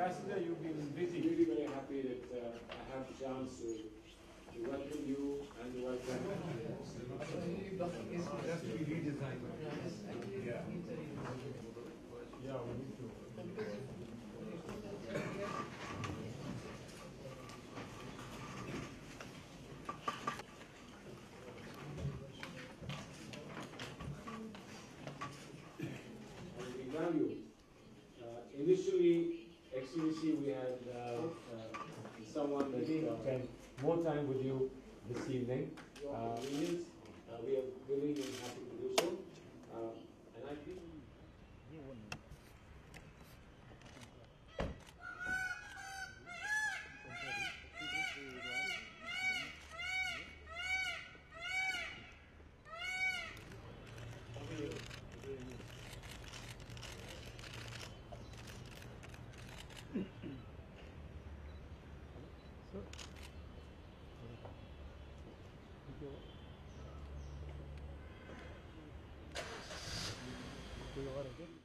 Ambassador, you've been busy. I'm really very happy that I have the chance to welcome you and to welcome. Just to be redesigned. Yeah. Yeah, we need to. We value. Initially, Excellency, we had someone that spent more time with you this evening. Your convenience, we are willing and happy to do so. And I think. कोई और है क्या?